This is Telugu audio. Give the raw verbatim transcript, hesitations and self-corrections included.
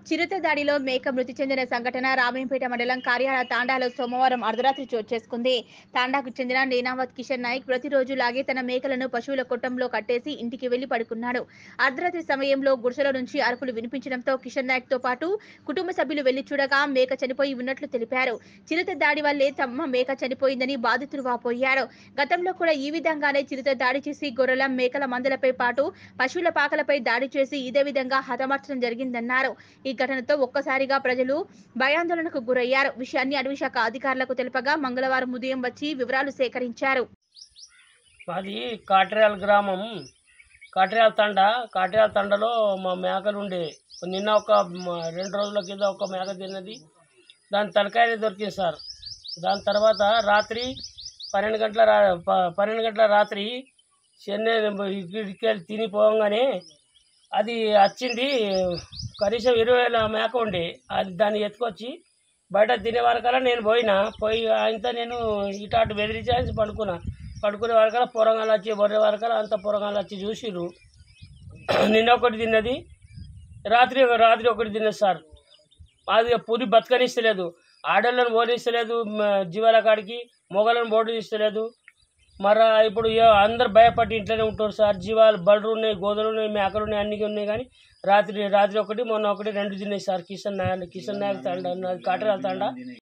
చిరుత దాడిలో మేక మృతి చెందిన సంఘటన రామేంపేట మండలం కార్యాల తాండాలో సోమవారం అర్ధరాత్రి చోటు చేసుకుంది. తాండాకు చెందిన నేనావత్ కిషన్ నాయక్ ప్రతిరోజు లాగే తన మేకలను పశువుల కొట్టంలో కట్టేసి ఇంటికి వెళ్లి పడుకున్నాడు. అర్ధరాత్రి సమయంలో గుడిసెల నుంచి అరుపులు వినిపించడంతో కిషన్ నాయక్ తో పాటు కుటుంబ సభ్యులు వెళ్లి చూడగా మేక చనిపోయి ఉన్నట్లు తెలిపారు. చిరుత దాడి వల్లే తమ మేక చనిపోయిందని బాధితులు వాపోయారు. గతంలో కూడా ఈ విధంగానే చిరుత దాడి చేసి గొర్రెల మేకల మందలపై పాటు పశువుల పాకలపై దాడి చేసి ఇదే విధంగా హతమార్చడం జరిగిందన్నారు. ఈ ఘటనతో ఒక్కసారిగా ప్రజలు భయాందోళనకు గురయ్యారు. విషయాన్ని అటవీ శాఖ అధికారులకు తెలుపగా మంగళవారం ఉదయం వచ్చి వివరాలు సేకరించారు. మాది కాట్రేయాల గ్రామం, కాట్రేయాల తండ. కాట్రేయాల తండలో మా మేకలు ఉండే. నిన్న ఒక రెండు రోజుల కింద ఒక మేక తిన్నది. దాని తలకాయ దొరికింది సార్. దాని తర్వాత రాత్రి పన్నెండు గంటల రా పన్నెండు గంటల రాత్రి చెన్నై ఇక్కడికి తినిపోగానే అది వచ్చింది. కనీసం ఇరవై వేల మేక ఉండే. అది దాన్ని ఎత్తుకొచ్చి బయట తినే వరకల్లా నేను పోయినా. పోయి ఆయనతో నేను ఇటు అటు బెదిరించి పడుకున్నా. పడుకునే వరకల్లా పొరంగాలు వచ్చి బొర్రె వరకల్లా అంత పొరంగాలు వచ్చి చూసిర్రు. నిన్న ఒకటి తిన్నది, రాత్రి రాత్రి ఒకటి తిన్నది సార్. అది పులి బతకనిస్తలేదు, ఆడళ్ళను పోనిస్తలేదు, జీవాల కాడికి మొగలను పోనిస్తలేదు. మరి ఇప్పుడు అందరు భయపడి ఇంట్లోనే ఉంటారు సార్. జీవాలు బళ్ళు ఉన్నాయి, గోదలు ఉన్నాయి, మేకలు ఉన్నాయి, అన్నీ ఉన్నాయి. కానీ రాత్రి రాత్రి ఒకటి మొన్న ఒకటి రెండు తిన్నాయి సార్. కిషన్ నాయక్ కిషన్ నాయక్ తండ, కాట్రేయాల తండ.